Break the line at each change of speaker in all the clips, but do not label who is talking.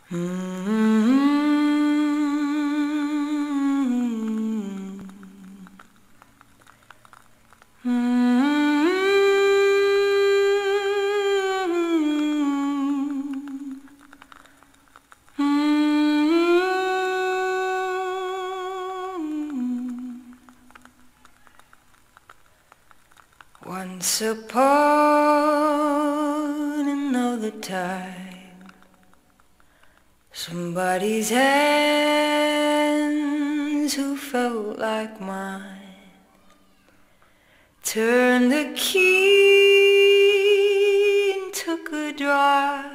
Mm-hmm. Once upon another time, somebody's hands who felt like mine turned the key and took a drive,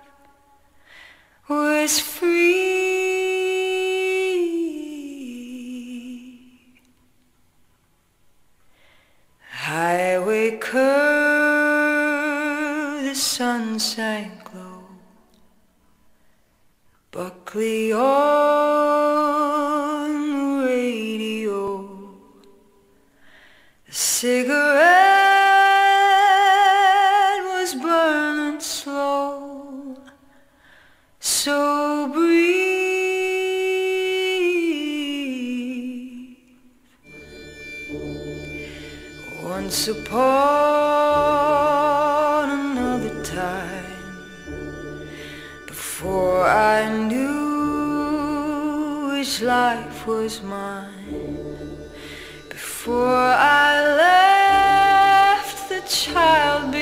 was free. Highway curved, the sun sank low, Buckley on the radio, the cigarette was burning slow, so breathe. Once upon another time, before I knew which life was mine, before I left the child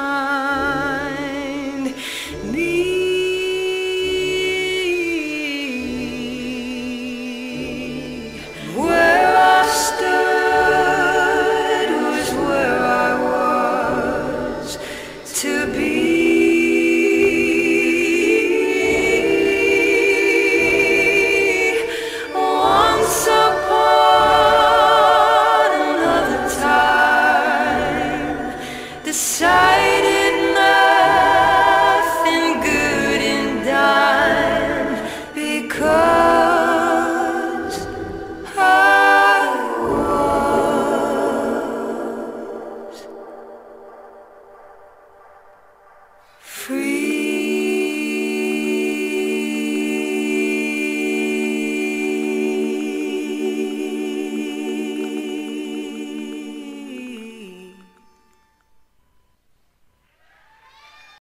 behind me, where I stood was where I was to be. Once upon another time, the